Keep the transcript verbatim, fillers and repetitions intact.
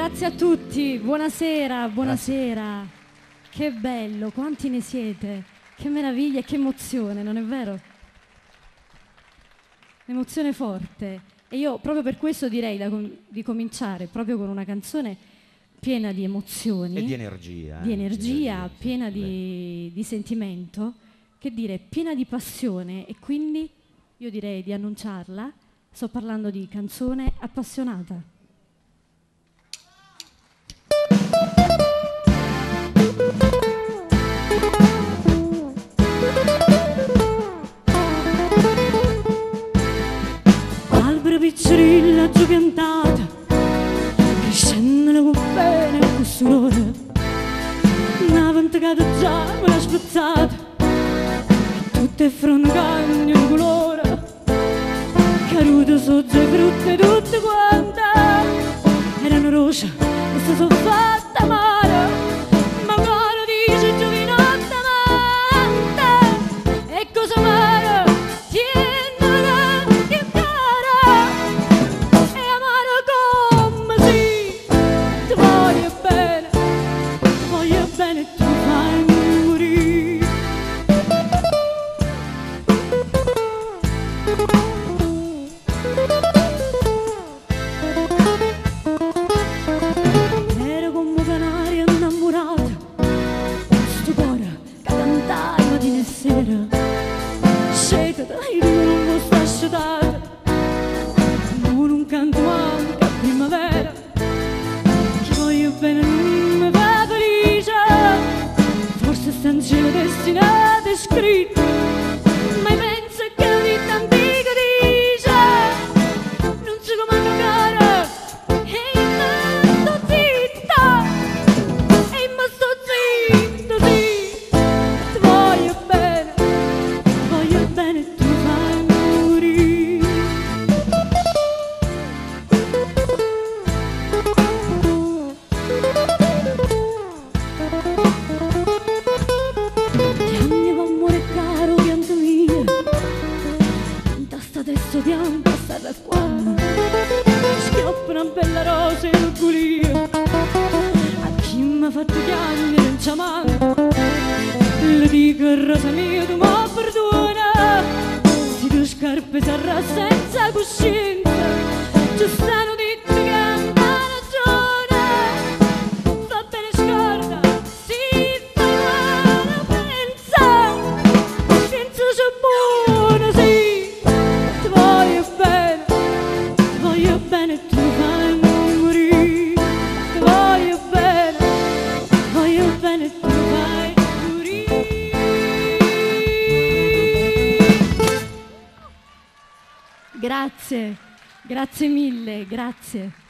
Grazie a tutti, buonasera, buonasera. Che bello, quanti ne siete? Che meraviglia, che emozione, non è vero? Un'emozione forte. E io proprio per questo direi da com- di cominciare proprio con una canzone piena di emozioni. E di energia. Di eh, energia, sì, piena sì, di, di sentimento. Che dire, piena di passione. E quindi io direi di annunciarla. Sto parlando di Canzone Appassionata. Albero piccerilla giù piantata, crescendo con bene e con sudore, una ventagata già me l'ha spezzata, e tutte fronte cagno di colore, carute sogge e frutte tutte quante, erano rosa e si sono fatte amare, ma ancora dice giovinotta amante, e cosa amare? Tienere che cara, e amare come si, ti voglio bene, voglio bene e tu fai morire. Ero come canaria innamorata, sto cuore che cantava mattina e sera, sceta dai io non sto asciutata, non un canto anche a primavera, che voglio bene non mi fa felice, forse sta in cielo destinato e scritto, ma penso che la vita antica dice, non si comanda cara, e io sto zitta, e io sto zitta, sì, ti voglio bene, voglio bene e tu fai morire. Piange amore caro, pianto mia, da sta adesso pianta sta qua, schioppa una bella rosa e l'orgoglio, a chi mi ha fatto piangere non c'è manco, le dico rosa mia tu mi perdona, se tu scarpe sarà senza coscienza, ci stanno detto che hanno ragione, va bene scorda, si fa male pensa, senza c'è buono, sì, ti voglio bene, ti voglio bene e tu fai morire, ti voglio bene, voglio bene e tu fai morire. Grazie, grazie mille, grazie.